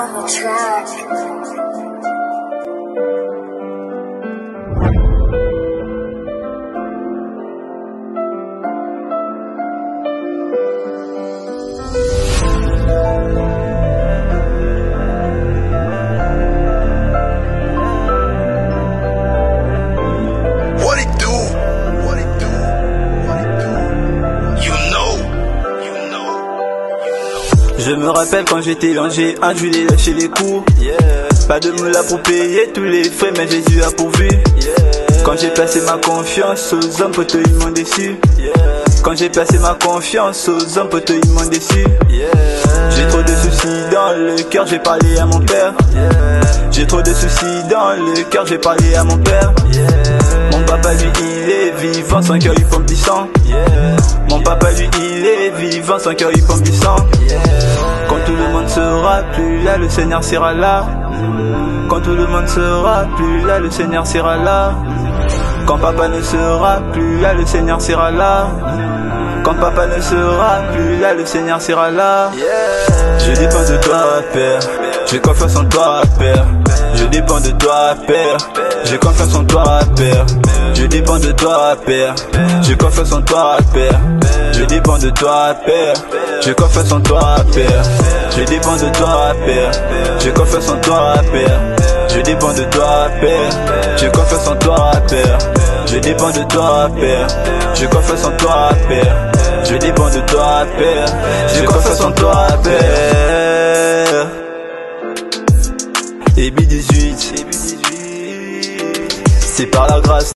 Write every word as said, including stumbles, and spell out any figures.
on the track. Je me rappelle quand j'étais longé, un je voulais lâcher les cours. Yeah. Pas de moula pour payer tous les frais, mais Jésus a pourvu. Yeah. Quand j'ai placé ma confiance aux hommes, poteaux ils m'ont déçu. Yeah. Quand j'ai placé ma confiance aux hommes, poteaux ils m'ont déçu. Yeah. J'ai trop de soucis dans le cœur, j'ai parlé à mon père. Yeah. J'ai trop de soucis dans le cœur, j'ai parlé à mon père. Yeah. Mon papa lui il est vivant, son cœur il pompe du sang. Yeah. Mon papa lui il est vivant, son cœur il pompe du sang. Yeah. Quand tout le monde sera plus là, le Seigneur sera là. Quand tout le monde sera plus là, le Seigneur sera là. Quand papa ne sera plus là, le Seigneur sera là. Quand papa ne sera plus là, le Seigneur sera là. Je dépends de toi, Père. J'ai confiance en toi, Père. Je dépends de toi, Père. J'ai confiance en toi, Père. Je dépends de toi, Père. J'ai confiance en toi, Père. Je dépends de toi, Père. J'ai confiance en toi, Père. Je dépends de toi, Père. J'ai confiance en toi, Père. Je dépends de toi, Père. J'ai confiance en toi, Père. Je dépends de toi, Père. J'ai confiance en toi, Père. Je dépends de toi, Père. J'ai confiance en toi, Père. Et B dix-huit, c'est par la grâce.